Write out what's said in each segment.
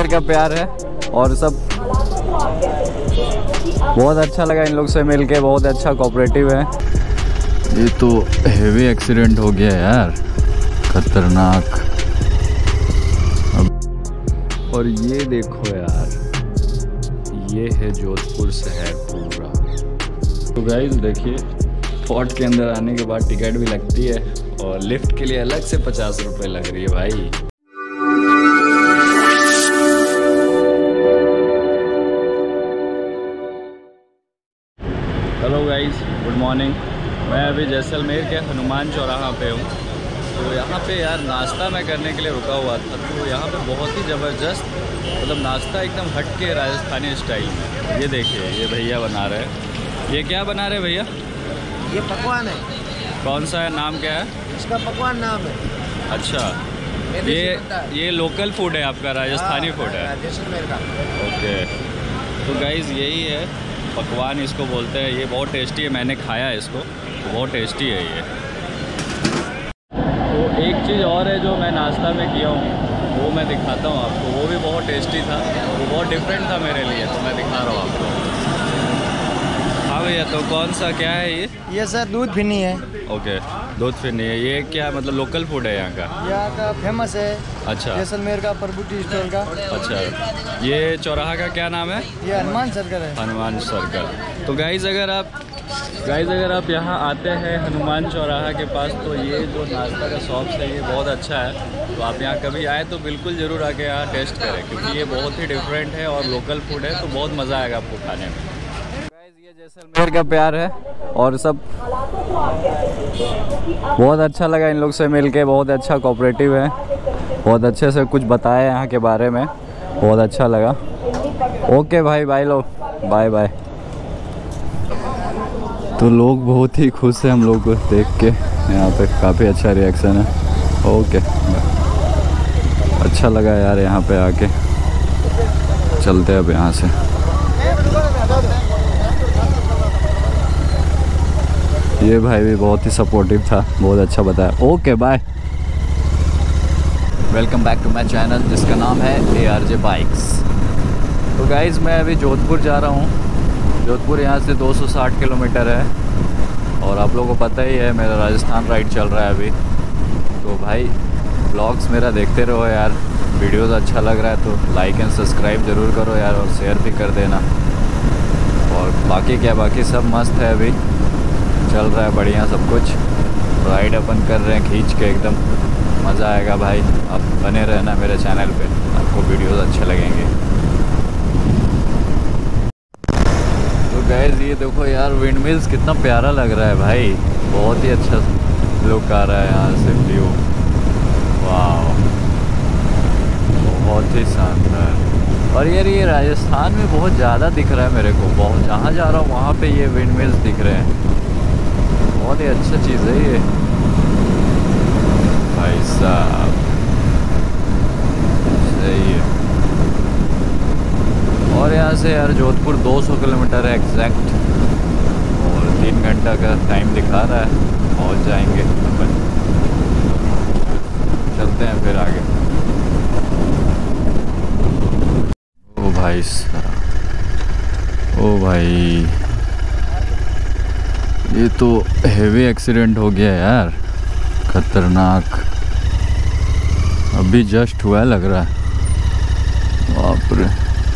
जैसलमेर का प्यार है और सब बहुत अच्छा लगा इन लोग से मिलके, बहुत अच्छा कोऑपरेटिव है। ये तो हेवी एक्सीडेंट हो गया यार, खतरनाक। और ये देखो यार, ये है जोधपुर शहर पूरा। तो गाइस देखिए, फोर्ट के अंदर आने के बाद टिकट भी लगती है और लिफ्ट के लिए अलग से 50 रुपये लग रही है भाई। Hello guys, good morning. मैं अभी जैसलमेर के हनुमान चौराहा पे हूँ। तो यहाँ पे यार नाश्ता मैं करने के लिए रुका हुआ था। तो यहाँ पे बहुत ही ज़बरदस्त मतलब नाश्ता एकदम हट के राजस्थानी स्टाइल में। ये देखिए, ये भैया बना रहे हैं। ये क्या बना रहे हैं भैया? ये पकवान है। कौन सा है, नाम क्या है इसका? पकवान नाम है। अच्छा, ये लोकल फूड है आपका, राजस्थानी फूड है जैसलमेर का। ओके। तो गाइस यही है पकवान, इसको बोलते हैं। ये बहुत टेस्टी है, मैंने खाया है इसको, बहुत टेस्टी है ये। तो एक चीज़ और है जो मैं नाश्ता में किया हूँ, वो मैं दिखाता हूँ आपको। वो भी बहुत टेस्टी था, वो बहुत डिफरेंट था मेरे लिए, तो मैं दिखा रहा हूँ आपको। हाँ भैया, तो कौन सा क्या है ये? ये सर दूध फिरनी है। ओके, दूध फिरनी है। ये क्या मतलब लोकल फूड है यहाँ का? यहाँ का फेमस है। अच्छा, जैसलमेर का प्रभुटी स्टॉल का। अच्छा, ये चौराहा का क्या नाम है? ये हनुमान सर्कल है। हनुमान सर्कल। तो गाइज़ अगर आप यहाँ आते हैं हनुमान चौराहा के पास, तो ये जो नाश्ता का शॉप है ये बहुत अच्छा है। तो आप यहाँ कभी आए तो बिल्कुल ज़रूर आके यहाँ टेस्ट करें, क्योंकि ये बहुत ही डिफरेंट है और लोकल फूड है, तो बहुत मज़ा आएगा आपको खाने में। गाइज़ ये जैसलमेर का प्यार है और सब बहुत अच्छा लगा इन लोग से मिलके, बहुत अच्छा कोऑपरेटिव है, बहुत अच्छे से कुछ बताया यहाँ के बारे में, बहुत अच्छा लगा। ओके भाई, बाय लोग, बाय बाय। तो लोग बहुत ही खुश हैं हम लोग को देख के, यहाँ पे काफ़ी अच्छा रिएक्शन है। ओके, अच्छा लगा यार यहाँ पे आके। चलते हैं अब यहाँ से। ये भाई भी बहुत ही सपोर्टिव था, बहुत अच्छा बताया। Okay bye. Welcome back to my channel जिसका नाम है ARJ बाइक्स। तो गाइज़ मैं अभी जोधपुर जा रहा हूँ। जोधपुर यहाँ से 260 किलोमीटर है और आप लोगों को पता ही है मेरा राजस्थान राइड चल रहा है अभी। तो भाई ब्लॉग्स मेरा देखते रहो यार, वीडियोस अच्छा लग रहा है तो लाइक एंड सब्सक्राइब ज़रूर करो यार, और शेयर भी कर देना। और बाकी क्या, बाकी सब मस्त है, अभी चल रहा है बढ़िया सब कुछ। राइड अपन कर रहे हैं खींच के, एकदम मज़ा आएगा भाई। आप बने रहना मेरे चैनल पे, आपको वीडियोस अच्छे लगेंगे। तो गाइस ये देखो यार, विंड मिल्स कितना प्यारा लग रहा है भाई, बहुत ही अच्छा लुक आ रहा है यहाँ से व्यू। वाह, बहुत ही शानदार। और यार ये राजस्थान में बहुत ज़्यादा दिख रहा है मेरे को, बहुत जहाँ जा रहा हूँ वहाँ पे ये विंड मिल्स दिख रहे हैं। बहुत ही अच्छा चीज़ है ये भाई साहब, सही है। और यहाँ से यार जोधपुर 200 किलोमीटर है एग्जैक्ट, और 3 घंटा का टाइम दिखा रहा है, पहुँच जाएंगे अपन। चलते हैं फिर आगे। ओ भाई साहब, ओ भाई ये तो हेवी एक्सीडेंट हो गया यार, खतरनाक। अभी जस्ट हुआ लग रहा है, बाप रे,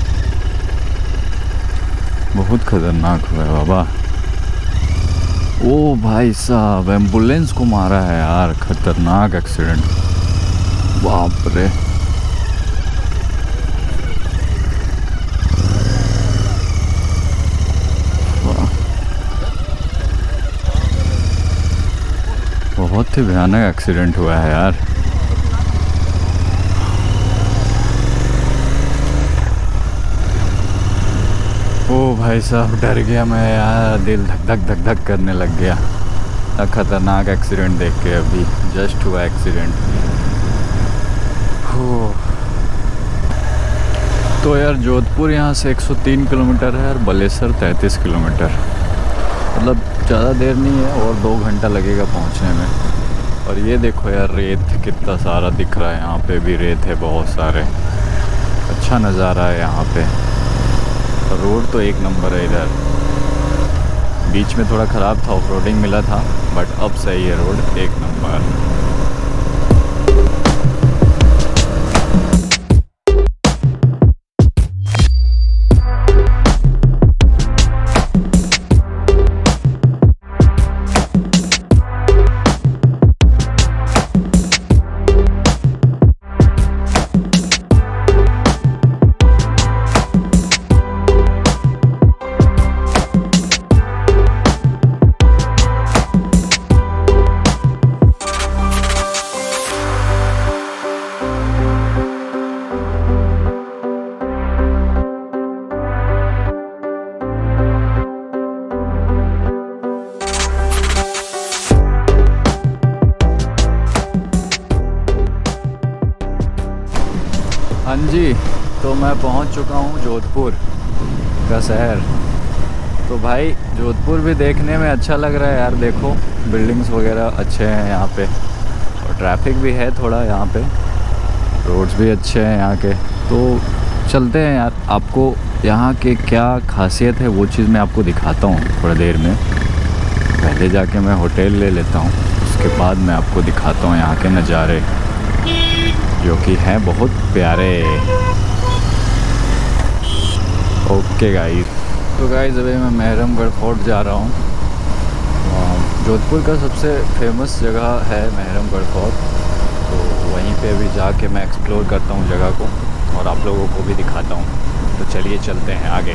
बहुत खतरनाक हुआ है बाबा। ओ भाई साहब, एम्बुलेंस को मारा है यार, खतरनाक एक्सीडेंट, बाप रे। बहुत ही भयानक एक्सीडेंट हुआ है यार। ओ भाई साहब, डर गया मैं यार, दिल धक धक धक धक करने लग गया। खतरनाक एक्सीडेंट देख के, अभी जस्ट हुआ एक्सीडेंट। तो यार जोधपुर यहाँ से 103 किलोमीटर है और बालेश्वर 33 किलोमीटर, मतलब ज़्यादा देर नहीं है, और 2 घंटा लगेगा पहुँचने में। और ये देखो यार, रेत कितना सारा दिख रहा है, यहाँ पे भी रेत है बहुत सारे। अच्छा नज़ारा है यहाँ पे। रोड तो एक नंबर है इधर। बीच में थोड़ा ख़राब था, ऑफ रोडिंग मिला था, बट अब सही है रोड, एक नंबर। हाँ जी, तो मैं पहुंच चुका हूं जोधपुर का शहर। तो भाई जोधपुर भी देखने में अच्छा लग रहा है यार। देखो बिल्डिंग्स वगैरह अच्छे हैं यहाँ पे, और ट्रैफिक भी है थोड़ा यहाँ पे, रोड्स भी अच्छे हैं यहाँ के। तो चलते हैं यार, आपको यहाँ के क्या खासियत है वो चीज़ मैं आपको दिखाता हूँ थोड़ा देर में। पहले जाके मैं होटल ले लेता हूँ, उसके बाद मैं आपको दिखाता हूँ यहाँ के नज़ारे जो कि हैं बहुत प्यारे। ओके गाइस, तो गाइस अभी मैं मेहरमगढ़ फोर्ट जा रहा हूँ। जोधपुर का सबसे फेमस जगह है मेहरमगढ़ फोर्ट, तो वहीं पे अभी जाके मैं एक्सप्लोर करता हूँ जगह को और आप लोगों को भी दिखाता हूँ। तो चलिए चलते हैं आगे।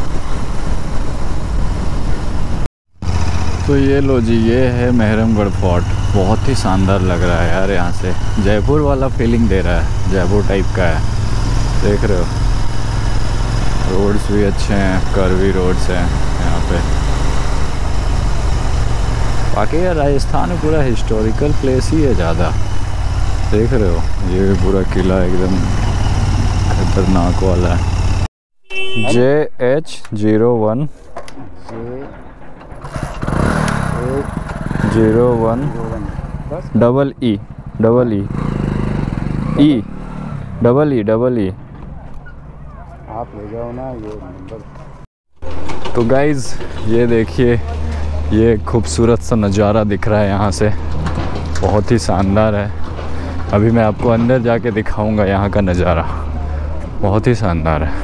तो ये लो जी, ये है मेहरमगढ़ फोर्ट। बहुत ही शानदार लग रहा है यार, यहाँ से जयपुर वाला फीलिंग दे रहा है, जयपुर टाइप का है। देख रहे हो, रोड्स भी अच्छे हैं, कर्वी रोड्स हैं यहाँ पे। बाकी यार राजस्थान में पूरा हिस्टोरिकल प्लेस ही है ज़्यादा। देख रहे हो, ये पूरा किला एकदम खतरनाक वाला है। JH01 01 डबल ई आप ले जाओ ना ये नंबर। तो गाइज़ ये देखिए, ये खूबसूरत सा नज़ारा दिख रहा है यहाँ से, बहुत ही शानदार है। अभी मैं आपको अंदर जाके दिखाऊंगा यहाँ का नज़ारा, बहुत ही शानदार है।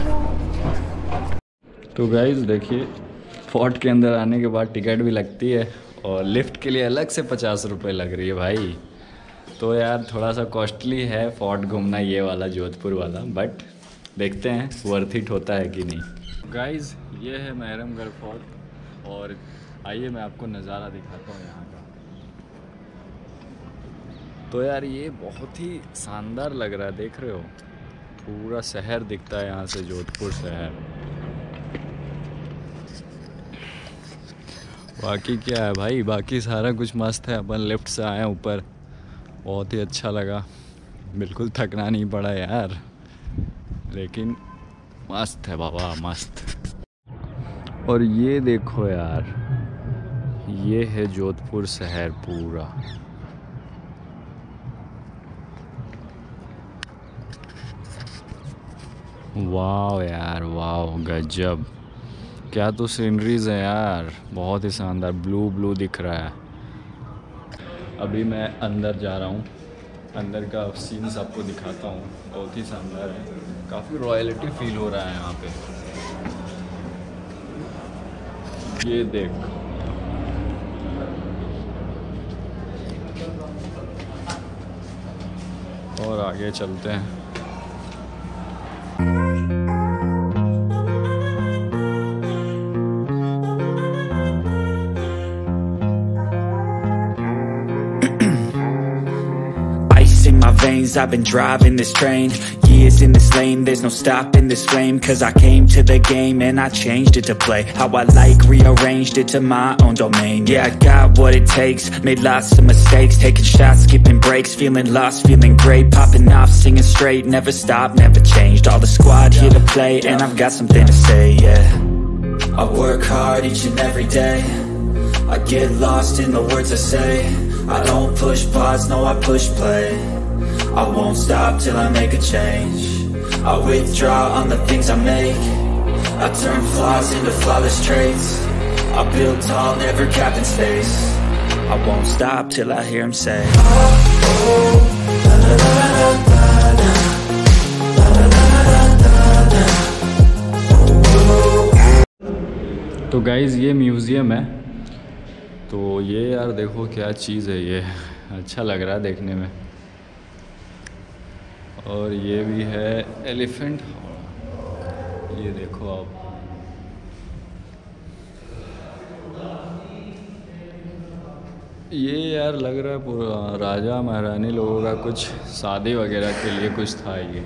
तो गाइज़ देखिए, फोर्ट के अंदर आने के बाद टिकट भी लगती है और लिफ्ट के लिए अलग से 50 रुपये लग रही है भाई। तो यार थोड़ा सा कॉस्टली है फोर्ट घूमना, ये वाला जोधपुर वाला, बट देखते हैं वर्थ इट होता है कि नहीं। गाइज़ ये है मेहरमगढ़ फोर्ट, और आइए मैं आपको नज़ारा दिखाता हूँ यहाँ का। तो यार ये बहुत ही शानदार लग रहा है, देख रहे हो, पूरा शहर दिखता है यहाँ से, जोधपुर शहर। बाकी क्या है भाई, बाकी सारा कुछ मस्त है। अपन लिफ्ट से आए ऊपर, बहुत ही अच्छा लगा, बिल्कुल थकना नहीं पड़ा यार, लेकिन मस्त है बाबा, मस्त। और ये देखो यार, ये है जोधपुर शहर पूरा। वाह यार वाह, गजब, क्या तो सीनरीज है यार, बहुत ही शानदार। ब्लू दिख रहा है। अभी मैं अंदर जा रहा हूँ, अंदर का सीन्स आपको दिखाता हूँ, बहुत ही शानदार है। काफ़ी रॉयल्टी फील हो रहा है यहाँ पे। ये देख, और आगे चलते हैं। veins, I've been driving this train, years in this lane, there's no stopping this flame. Cause I came to the game and I changed it to play how I like, rearranged it to my own domain. Yeah, I got what it takes, made lots of mistakes, taking shots, skipping breaks, feeling lost, feeling great, popping off, singing straight, never stopped, never changed. All the squad here to play, and I've got something to say, yeah. I work hard each and every day, I get lost in the words I say, I don't push pause, no I push play, I won't stop till I make a change, I withdraw on the things I make. I turn flaws into flawless traits. I build tall, never capped in space. I won't stop till I hear him say, oh, oh, la la la la la la, la la la la la la. तो guys ये museum है, तो ये यार देखो क्या चीज़ है, ये अच्छा लग रहा है देखने में। और ये भी है एलिफेंट, ये देखो आप, ये यार लग रहा है पूरा राजा महारानी लोगों का कुछ शादी वगैरह के लिए कुछ था ये।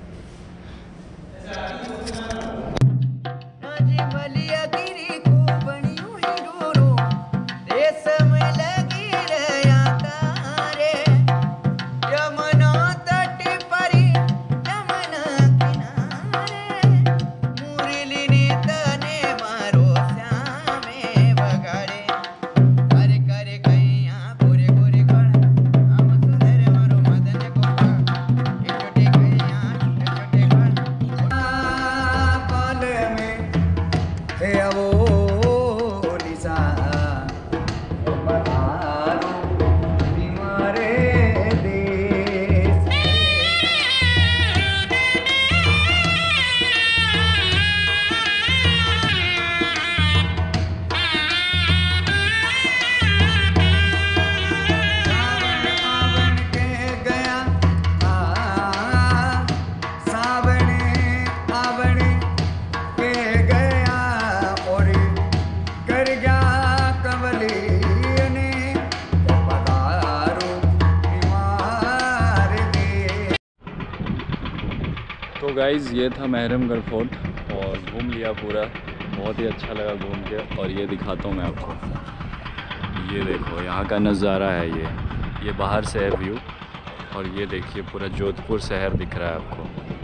तो गाइज़ ये था मेहरमगढ़ फोर्ट और घूम लिया पूरा, बहुत ही अच्छा लगा घूम के। और ये दिखाता हूँ मैं आपको, ये देखो यहाँ का नज़ारा है, ये बाहर से है व्यू। और ये देखिए पूरा जोधपुर शहर दिख रहा है आपको।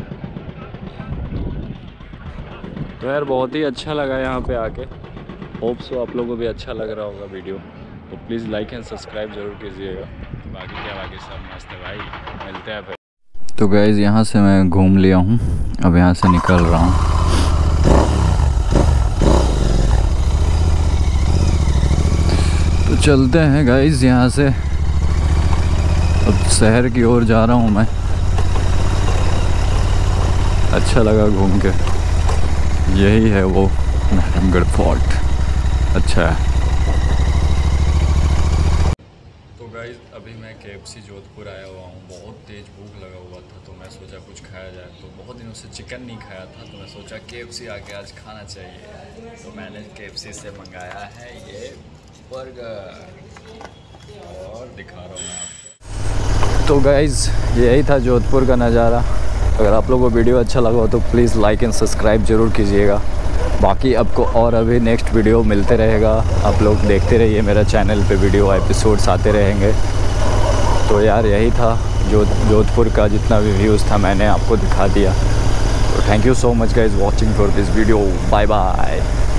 तो यार बहुत ही अच्छा लगा यहाँ पे आके, होप सो आप लोगों को भी अच्छा लग रहा होगा वीडियो। तो प्लीज़ लाइक एंड सब्सक्राइब ज़रूर कीजिएगा। बाकी क्या, बाकी सब मस्त है भाई, मिलते हैं फिर। तो गाइज़ यहाँ से मैं घूम लिया हूँ, अब यहाँ से निकल रहा हूँ। तो चलते हैं गाइज़ यहाँ से, अब शहर की ओर जा रहा हूँ मैं। अच्छा लगा घूम के, यही है वो मेहरमगढ़ फोर्ट, अच्छा है। तो गाइज़ अभी मैं KFC जोधपुर आया हुआ हूँ, बहुत तेज़ भूख लगा हुआ था, तो मैं सोचा कुछ खाया जाए। तो बहुत दिनों से चिकन नहीं खाया था, तो मैं सोचा KFC आके आज खाना चाहिए। तो मैंने KFC से मंगाया है ये बर्गर, और दिखा रहा हूँ मैं आपको। तो गाइज़ यही था जोधपुर का नज़ारा। अगर आप लोगों को वीडियो अच्छा लगा हो तो प्लीज़ लाइक एंड सब्सक्राइब ज़रूर कीजिएगा। बाकी आपको और अभी नेक्स्ट वीडियो मिलते रहेगा, आप लोग देखते रहिए मेरा चैनल पे, वीडियो एपिसोड्स आते रहेंगे। तो यार यही था जोधपुर का जितना भी व्यूज़ था मैंने आपको दिखा दिया। तो thank you so much guys watching for this video, bye bye.